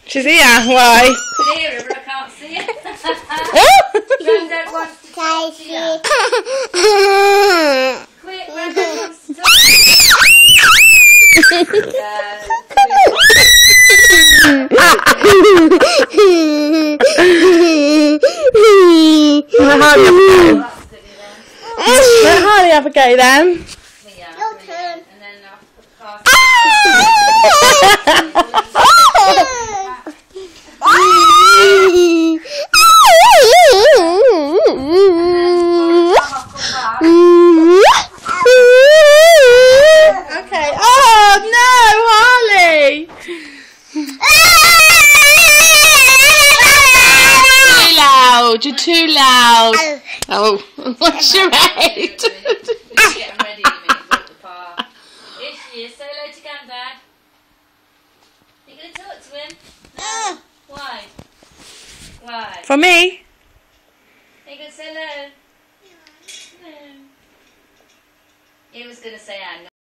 She's here. Why? I can hear her, but I can't see her. Granddad wants to talk to you. Quick, Granddad wants to talk to Let Harley have a go then. Your turn. And then I'll put the car. Okay. Oh no, Harley! Too loud. You're too loud. Oh, what's your head? Getting ready, you mean, for the car. Here she is. Say hello to Granddad. Are you going to talk to him? No. Why? Why? For me? Are you going to say hello? No. He was going to say,